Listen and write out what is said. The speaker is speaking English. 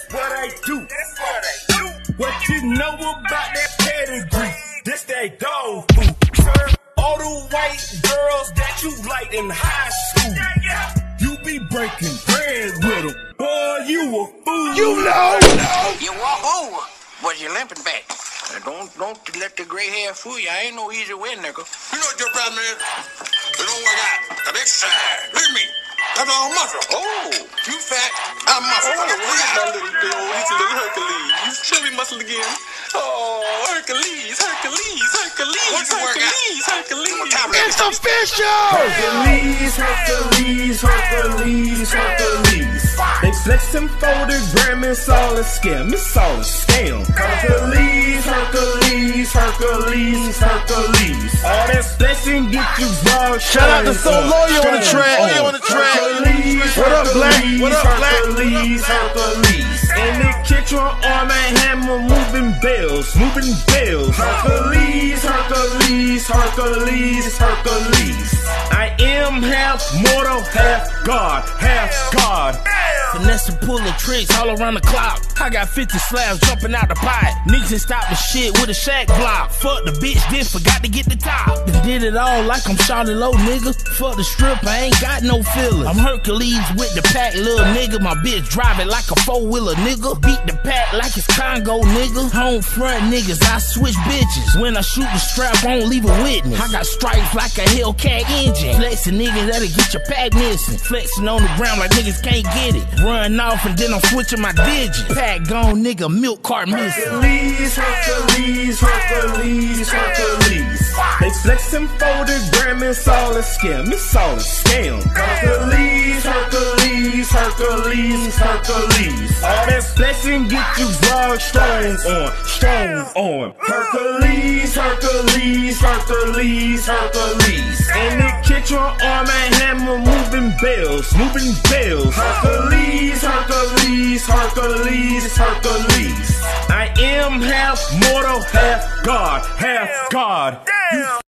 That's what I do. What you know about that pedigree? This that dog food. Serve all the white girls that you like in high school. You be breaking bread with them. Boy, you a fool. You know. You walk over, but you're limping back. Don't let the gray hair fool you. I ain't no easy win, nigga. You know what your problem is? You don't work out. That exercise. Look at me. That's all muscle. Oh, you fat. I'm muscle. Oh, where's my little dude? He's a little Hercules. Show me muscle again. Oh, Hercules. It's official! Hercules. They flexing for the gram, it's all a scam. Hercules. All that flexing get you vlogged. Shout out to So Loyal on the track. What up, Black? Hercules. In the kitchen, arm and hammer, moving bells. Hercules. I am half mortal, half God. Finesse and pulling tricks all around the clock. I got 50 slabs jumping out the pot. Niggas ain't stopping shit with a shack block. Fuck the bitch, then forgot to get the top. And did it all like I'm Charlie Low, nigga. Fuck the strip, I ain't got no feelings. I'm Hercules with the pack, little nigga. My bitch drive it like a four-wheeler, nigga. Beat the pack like it's Congo, nigga. Home front niggas, I switch bitches. When I shoot the strap, I won't leave a witness. I got stripes like a Hellcat engine. Flexing niggas that'll get your pack missing. Flexing on the ground like niggas can't get it. Run off and then I'm switching my digits. Pack gone, nigga, milk cart missing. Hercules. They flexing for the gram, it's all a scam. Hercules. All that flexing get you vlog strong on. Hercules. In the kitchen, arm and hammer, moving bells. Hercules. I am half mortal, half God.